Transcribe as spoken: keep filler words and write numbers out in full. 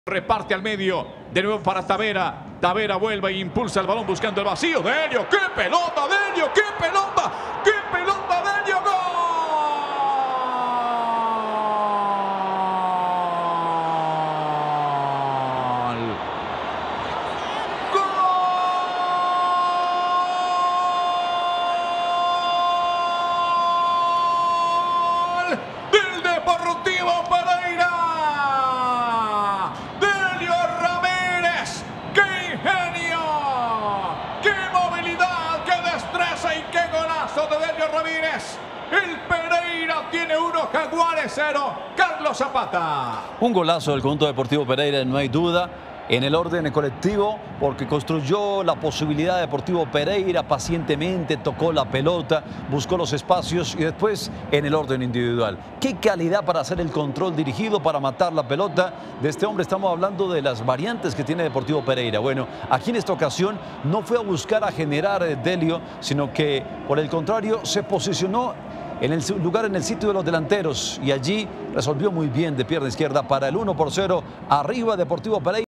Reparte al medio, de nuevo para Tavera. Tavera vuelve e impulsa el balón buscando el vacío. Delio, qué pelota, Delio, qué pelota, qué pelota, Delio, gol. Gol del Deportivo Pereira. De Delio Ramírez, el Pereira tiene uno, Jaguares cero, Carlos Zapata. Un golazo del conjunto Deportivo Pereira, no hay duda, en el orden colectivo, porque construyó la posibilidad de Deportivo Pereira pacientemente, tocó la pelota, buscó los espacios y después en el orden individual. Qué calidad para hacer el control dirigido, para matar la pelota de este hombre. Estamos hablando de las variantes que tiene Deportivo Pereira. Bueno, aquí en esta ocasión no fue a buscar a generar Delio, sino que por el contrario se posicionó en el lugar en el sitio de los delanteros y allí resolvió muy bien de pierna izquierda para el uno por cero. Arriba Deportivo Pereira.